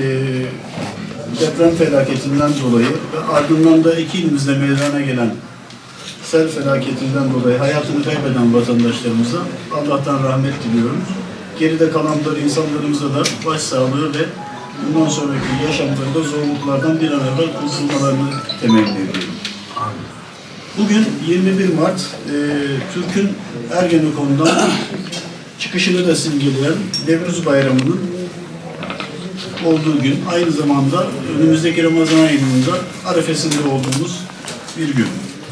deprem felaketinden dolayı ve ardından da iki ilimizde meydana gelen sel felaketinden dolayı hayatını kaybeden vatandaşlarımıza Allah'tan rahmet diliyorum. Geride kalanları insanlarımıza da başsağlığı ve bundan sonraki yaşamlarında zorluklardan bir an evvel kurtulmalarını temenni ediyorum. Bugün 21 Mart, Türk'ün Ergenekon'dan çıkışını da simgeleyen Nevruz Bayramı'nın olduğu gün, aynı zamanda önümüzdeki Ramazan ayının da arefesinde olduğumuz bir gün.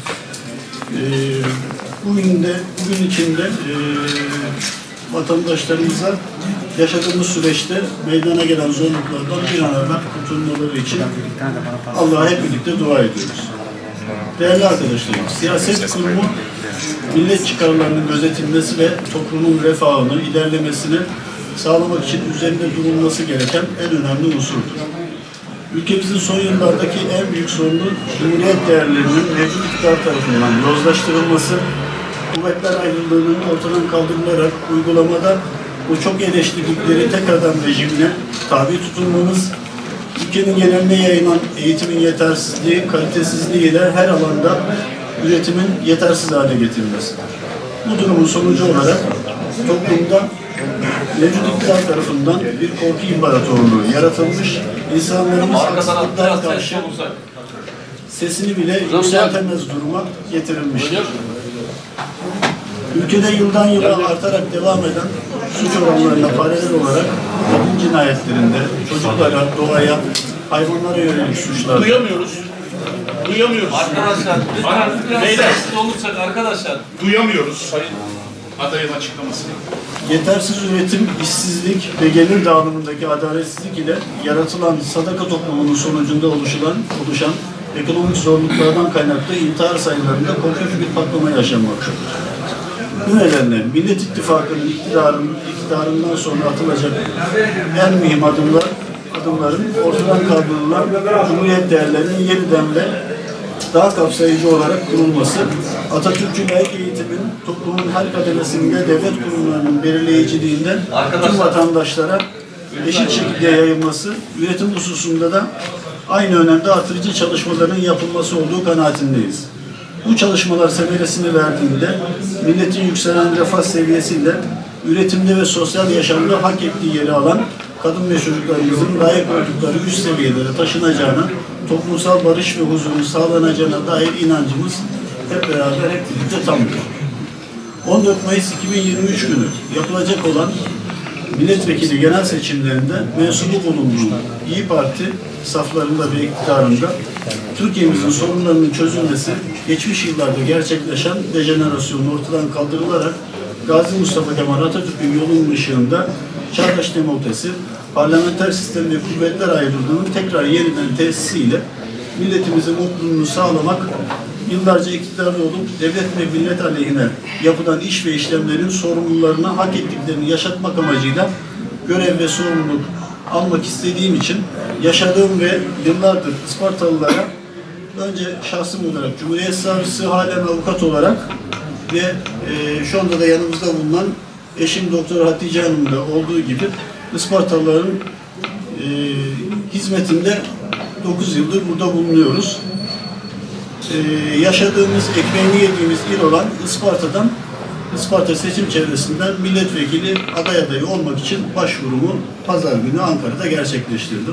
Bugün içinde vatandaşlarımıza yaşadığımız süreçte meydana gelen zorluklardan bir an evvel kurtulmaları için Allah'a hep birlikte dua ediyoruz. Değerli arkadaşlarım, siyaset kurumu millet çıkarlarının gözetilmesi ve toplumun refahını, ilerlemesini sağlamak için üzerinde durulması gereken en önemli unsurdur. Ülkemizin son yıllardaki en büyük sorunu Cumhuriyet değerlerinin mevcut iktidar tarafından yozlaştırılması, kuvvetler ayrılığının ortadan kaldırılarak uygulamada bu çok eleştirdikleri tek adam rejimine tabi tutulmamız, ülkenin geneline yayılan eğitimin yetersizliği, kalitesizliğiyle her alanda üretimin yetersiz hale getirilmesidir. Bu durumun sonucu olarak toplumda mevcut iktidar tarafından bir korku imparatorluğu yaratılmış, insanlarımız haksızlıklara karşı sesini bile yükseltemez duruma getirilmiştir. Ülkede yıldan yıla artarak devam eden suç oranlarına paralel olarak kadın cinayetlerinde, çocuklara, doğaya, hayvanlara yönelik suçlar. Duyamıyoruz. Arkadaşlar, beyler siz olursak arkadaşlar. Duyamıyoruz. Adayın açıklamasını. Yetersiz üretim, işsizlik ve gelir dağılımındaki adaletsizlik ile yaratılan sadaka toplumunun sonucunda oluşan ekonomik zorluklardan kaynaklı intihar sayılarında korkunç bir patlama yaşanmaktadır. Bu nedenle Millet İttifakı'nın iktidarından sonra atılacak en mühim adımların ortadan kaldırılan Cumhuriyet değerlerinin yeniden ve daha kapsayıcı olarak kurulması, Atatürkçü layık eğitimin toplumun her kademesinde devlet kurumlarının belirleyiciliğinden tüm vatandaşlara eşit şekilde yayılması, üretim hususunda da aynı önemde artırıcı çalışmaların yapılması olduğu kanaatindeyiz. Bu çalışmalar semeresini verdiğinde milletin yükselen refah seviyesiyle üretimde ve sosyal yaşamda hak ettiği yeri alan kadın ve çocuklarımızın layık oldukları üst seviyelere taşınacağına, toplumsal barış ve huzurun sağlanacağına dair inancımız hep beraber hep birlikte tamdır. 14 Mayıs 2023 günü yapılacak olan milletvekili genel seçimlerinde mensubu bulunduğu İYİ Parti saflarında ve iktidarında Türkiye'mizin sorunlarının çözülmesi, geçmiş yıllarda gerçekleşen dejenerasyonun ortadan kaldırılarak Gazi Mustafa Kemal Atatürk'ün yolunun ışığında çağdaş demokrasi, parlamenter sistem ve kuvvetler ayrılığının tekrar yeniden tesisiyle milletimizin mutluluğunu sağlamak, yıllarca iktidarda olup devlet ve millet aleyhine yapılan iş ve işlemlerin sorumlularına hak ettiklerini yaşatmak amacıyla görev ve sorumluluk almak istediğim için yaşadığım ve yıllardır Ispartalılara önce şahsım olarak Cumhuriyet Savcısı, halen avukat olarak ve şu anda da yanımızda bulunan eşim Doktor Hatice Hanım'da olduğu gibi Ispartalıların hizmetinde 9 yıldır burada bulunuyoruz. Yaşadığımız, ekmeğini yediğimiz il olan Isparta'dan, Isparta seçim çevresinden milletvekili adayı olmak için başvurumu pazar günü Ankara'da gerçekleştirdim.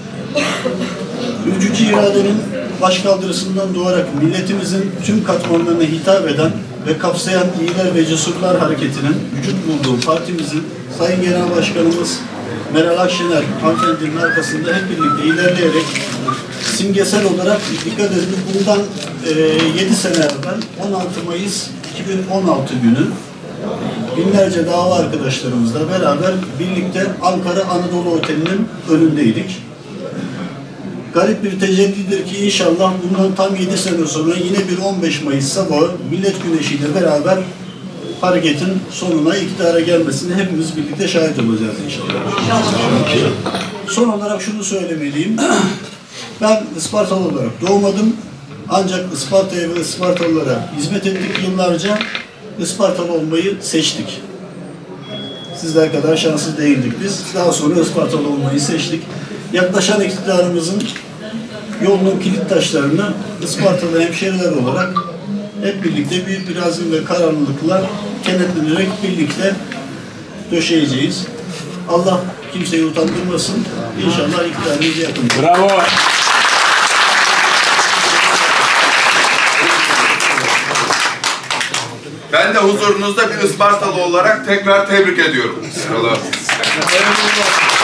Ülkücü iradenin başkaldırısından doğarak milletimizin tüm katmanlarına hitap eden ve kapsayan iyiler ve cesurlar hareketinin vücut bulduğu partimizin Sayın Genel Başkanımız Meral Akşener hanımefendinin arkasında hep birlikte ilerleyerek simgesel olarak dikkat edin, bundan 7 sene evvel 16 Mayıs 2016 günü binlerce dava arkadaşlarımızla beraber birlikte Ankara Anadolu Oteli'nin önündeydik. Garip bir tecellidir ki inşallah bundan tam 7 sene sonra yine bir 15 Mayıs sabahı Millet Güneşi'yle beraber hareketin sonuna, iktidara gelmesine hepimiz birlikte şahit olacağız inşallah. Son olarak şunu söylemeliyim. Ben Ispartalı olarak doğmadım. Ancak Isparta'ya ve Ispartalılara hizmet ettik yıllarca. Ispartalı olmayı seçtik. Sizler kadar şanslı değildik biz. Daha sonra Ispartalı olmayı seçtik. yaklaşan iktidarımızın yolunun kilit taşlarını Ispartalı hemşehriler olarak hep birlikte büyük bir azim ve kararlılıkla kenetlenerek birlikte döşeyeceğiz. Allah kimseyi utandırmasın. İnşallah iktidarımız yakın. Bravo. Ben de huzurunuzda bir Ispartalı olarak tekrar tebrik ediyorum. Eyvallah.